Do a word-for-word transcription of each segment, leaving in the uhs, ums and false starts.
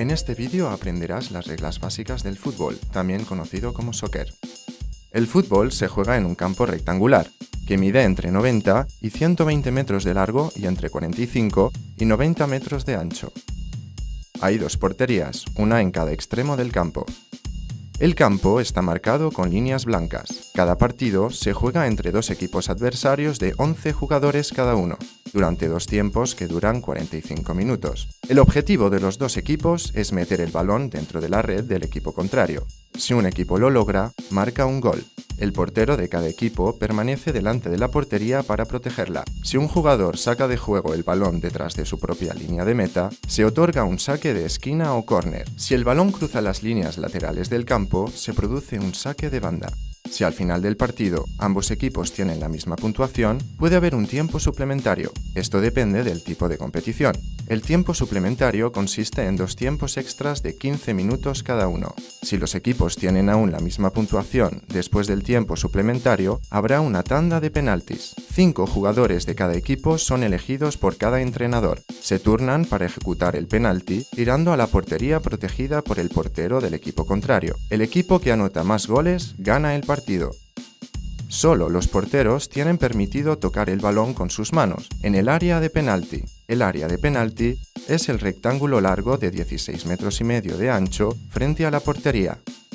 En este vídeo aprenderás las reglas básicas del fútbol, también conocido como soccer. El fútbol se juega en un campo rectangular, que mide entre noventa y ciento veinte metros de largo y entre cuarenta y cinco y noventa metros de ancho. Hay dos porterías, una en cada extremo del campo. El campo está marcado con líneas blancas. Cada partido se juega entre dos equipos adversarios de once jugadores cada uno, durante dos tiempos que duran cuarenta y cinco minutos. El objetivo de los dos equipos es meter el balón dentro de la red del equipo contrario. Si un equipo lo logra, marca un gol. El portero de cada equipo permanece delante de la portería para protegerla. Si un jugador saca de juego el balón detrás de su propia línea de meta, se otorga un saque de esquina o córner. Si el balón cruza las líneas laterales del campo, se produce un saque de banda. Si al final del partido ambos equipos tienen la misma puntuación, puede haber un tiempo suplementario. Esto depende del tipo de competición. El tiempo suplementario consiste en dos tiempos extras de quince minutos cada uno. Si los equipos tienen aún la misma puntuación después del tiempo suplementario, habrá una tanda de penaltis. Cinco jugadores de cada equipo son elegidos por cada entrenador. Se turnan para ejecutar el penalti, tirando a la portería protegida por el portero del equipo contrario. El equipo que anota más goles gana el partido. Solo los porteros tienen permitido tocar el balón con sus manos en el área de penalti. El área de penalti es el rectángulo largo de dieciséis metros y medio de ancho frente a la portería.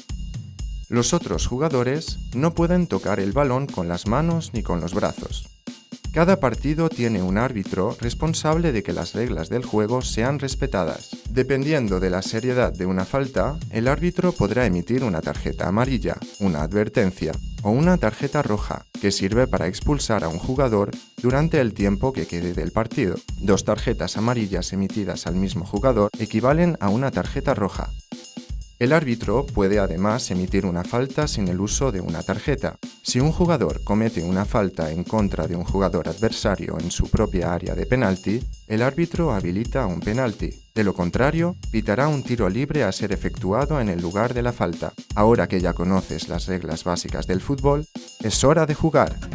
Los otros jugadores no pueden tocar el balón con las manos ni con los brazos. Cada partido tiene un árbitro responsable de que las reglas del juego sean respetadas. Dependiendo de la seriedad de una falta, el árbitro podrá emitir una tarjeta amarilla, una advertencia o una tarjeta roja, que sirve para expulsar a un jugador durante el tiempo que quede del partido. Dos tarjetas amarillas emitidas al mismo jugador equivalen a una tarjeta roja. El árbitro puede además emitir una falta sin el uso de una tarjeta. Si un jugador comete una falta en contra de un jugador adversario en su propia área de penalti, el árbitro habilita un penalti. De lo contrario, pitará un tiro libre a ser efectuado en el lugar de la falta. Ahora que ya conoces las reglas básicas del fútbol, es hora de jugar.